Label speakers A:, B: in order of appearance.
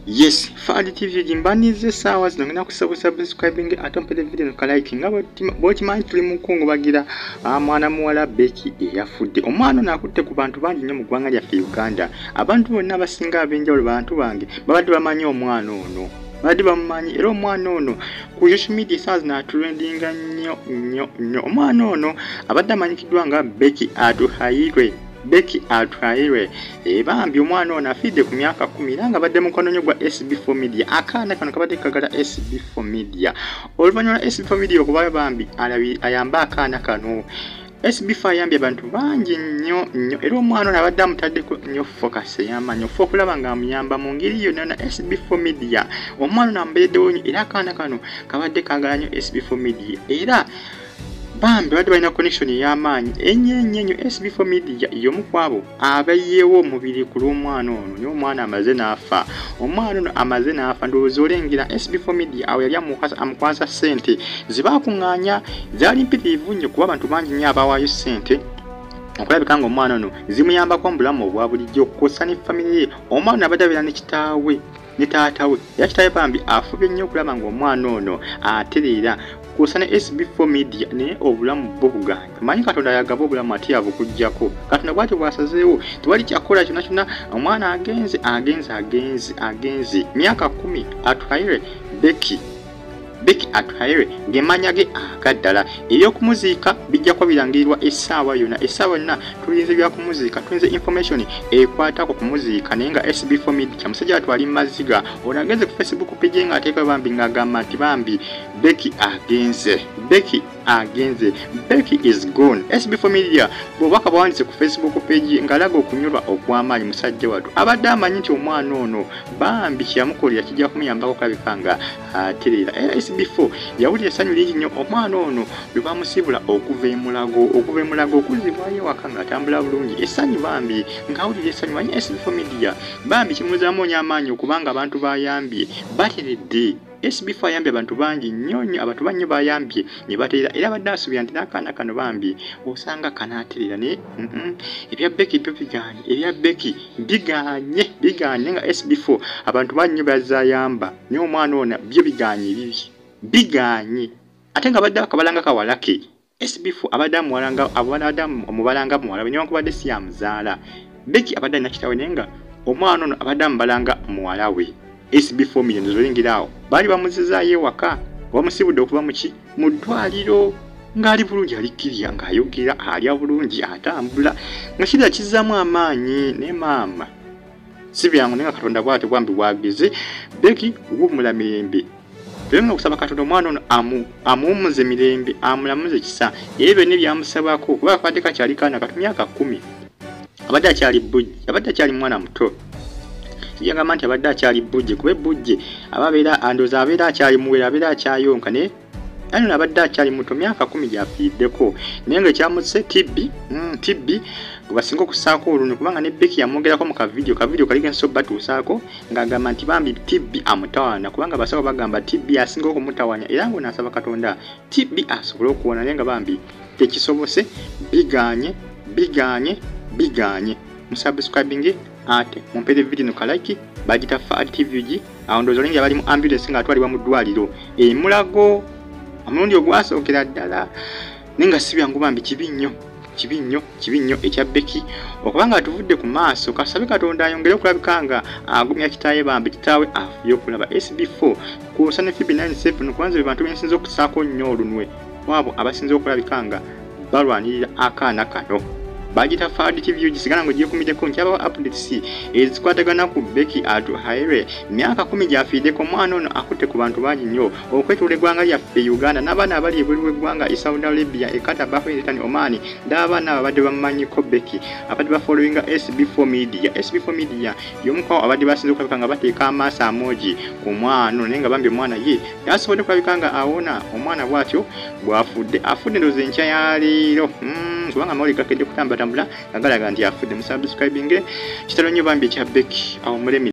A: Yes, Fadi TV jimbanize sawa zinongena kusaba subscribing atompele video no like ngabo bochimanyi tuli mukungu bagira mwana muwala Becky eyafudde omwana nakutte ku bantu bangi nnyo mu ggwanga lya Uganda abantu bonna abasinga abenjawulo bantu bange babadde bamanyi omwana ono badde bamanyi era omwana ono ku social media sawa na trendinga nnyo omwana ono abadde amanyikiddwa nga Becky atwairwe Bambi omwana ono afidde ku myaka 10 era nga badde mukono nnyo gwa Sb4 media akaana kano kabadde kagala Sb4 media oluvannyuma Sb4 media okubayo Bambi ayamba akaana kano Sb4 ayambye abantu bangi nnyo era omwana ono abadde amutaddeko nnyo focus ey'amaanyi okulaba nga amuyamba mu ngeri yonna na Sb4 media omwana ono ambeereddewo nnyo era akaana kano kabadde kagala nnyo Sb4 media era Bambi badde balina connection y'amaanyi ennyo Sb4 media y'omu kwabo abayeewo omubiri ku lw'omwana ono niyo omwana amaze n'afa omwana ono amaze n'afa ndowooza olengera Sb4 media awo yali amukwasa ssente zibaakuŋŋaanya zaali mpitirivu nnyo kuba abantu bangi nnyo abawaayo ssente okulabika nga omwana ono zimuyambako mu bulamu obwa bulijjo okukosa ne famire ye omwana ono abadde abeera ne kitaawe ne taatawe era kitaawe Bambi afubye nnyo okulaba nga omwana ono atereera kusana Sb4 media ne obulamu bwo buganya manyi Katonda yagaba obulamu ati abukujjako Katonda bwati bwasazeewo tewali kyakola kyonna omwana agenze myaka 10 atwaire Becky atwaire ngemanya ge akaddala ebyokumuziika bijja kwa birangirirwa essaawa yonna tulinze bya kumuziika tulinze information ekwatako kumuziika naye nga Sb4 media musajja atwali Amaziiga onageze ku Facebook page nga ateeka Bambi ng'agamba nti Bambi Becky is gone Sb4 media bw'obaka bawanditse ku Facebook page ng'alaga okunyolwa okw'amaanyi musajja wattu abadde amanyi nti omwana ono Bambi kyamukolera kijja kumuyambako kulabika nga atereera Sb4 yawulira essanyu lingi nnyo omwana ono bwe bamusibula okuva emulago okuzibwayo ewaka ng'atambula bulungi essanyu Bambi ng'awulira essanyu manyi Sb4 media Bambi kimuzaamu amaanyi okubanga abantu bayambye bateredde Sb4 ayambye abantu bangi nnyo abantu bangi bayambye ne batereera era badde asubira nti n'akaana kano Bambi osanga kanaatereera ne ebya Becky biganye nga Sb4 abantu bangi bazayamba naye omwana ono byo biganye ate nga badde akabalanga kawalake Sb4 abadde amubalanga muwala we newankubadde si yamuzaala Becky abadde alina kitaawe naye nga omwana ono abadde amubalanga muwala we Sb4 media zolingiraawo baali bamuzizaayo ewaka bamusibudde okuva mu ddwaliro ng'ali bulungi alikkirya ng'ayogera alya bulungi atambula nga kirira kizzaamu amaanyi ne maama si byangu naye nga Katonda bw'ate Bambi bwageze Becky wuumula mirembe Tulenga okusaba Katonda omwana ono amuwummuze mirembe amulamuze kisa era byonna byamusabako kuba akadde kakyali kaana kati myaka 10 abadde akyali mwana muto yagamba nti abadde akyali bujje kuba bujje andooza abeera akyali muwere abeera akyayonka ne ano abadde akyali muto myaka 10 gyafiiddeko naye nga ekyamutse tibbi basinga okusaako olunwe kubanga ne Becky yamwogerako mu kavidiyo kali genso batuusaako ng'agamba nti Bambi tibbi amutawaana kubanga abasawo bagamba tibbi asinga okumutawanya era ngo n'asaba Katonda tibbi asobole okuwona naye nga Bambi tekisobose biganye musubscribing ate mumpere video no kalaki bagita Fadi TV awo ndooza olingi abali mu ambulance nga atwalibwa mu ddwaliro emulago omulundi ogwasookera ddala nenga si byangu Bambi kibi nnyo ekya Becky okubanga atuvudde ku maaso kasabe Katonda ayongere okulabika nga agumya kitaawe Bambi kitaawe afuye okulaba Sb4 ku Channel 97 kubanza bantu bensinze okusaako nnyo olunwe wabo abasinze okulabika nga balwanirira akaana kano bagita Fadi TV gisigala ngo gyekumideko nkyaba updates ezikwatagana ku Becky atwairwe myaka 10 gyafiiddeko omwana ono akutte ku bantu bangi nnyo okwetula eggwanga lyaffe Uganda n'abaana abali ebweru w'eggwanga Saudi Arabia Qatar Oman n'abaana abadde bamumanyiko Becky abadde bafollowinga Sb4 media y'omukwawo abadde basinze okulabika nga bateeka amaaso amoji ku mwana naye nga Bambi omwana ye yasobodde okulabika nga awona omwana bw'atyo afudde ndoozi enkya ya leero kubanga amawulire gakedde kutambula agalaga nti afudde musubscribing kitalo nnyo Bambi ekya Becky awo mulemi